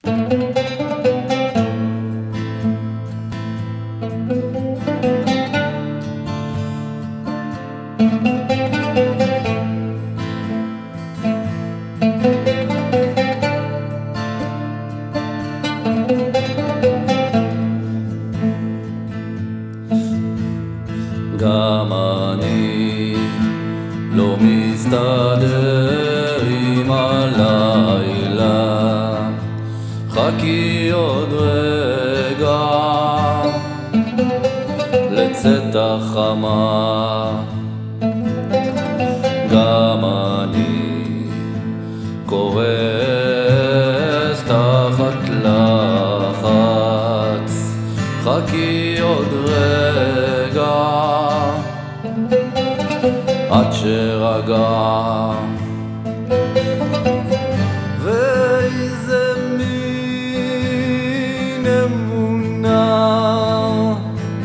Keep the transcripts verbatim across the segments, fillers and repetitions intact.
גם אני לא מסתדר עם הלילה, חכי עוד רגע לצאת החמה. גם אני קורס תחת לחץ, חכי עוד רגע עד שרגע. ואיזה מין אמונה,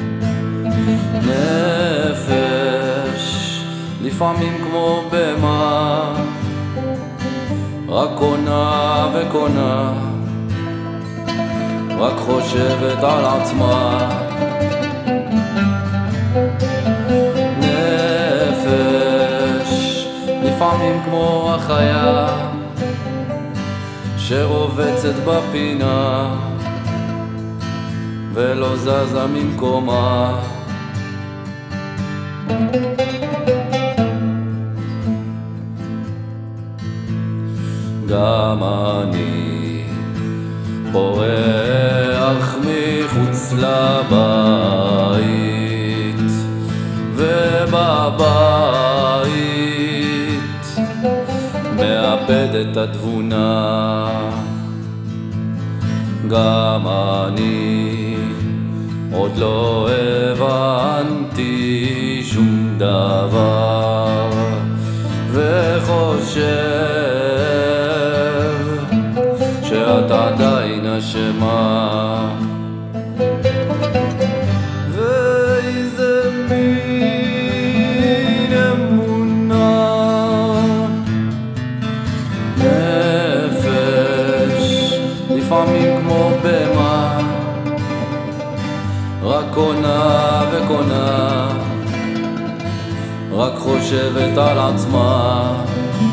נפש לפעמים כמו במה, רק קונה וקונה, רק חושבת על עצמה. לפעמים כמו החיה שרובצת בפינה ולא זזה ממקומה. גם אני בורח מחוץ לבית, ובבית מאבד את התבונה. גם אני עוד לא הבנתי שום דבר, וחושב שאת עדיין אשמה. ואיזה מין אמונה, נפש לפעמים כמו במה, רק קונה וקונה, רק חושבת על עצמה.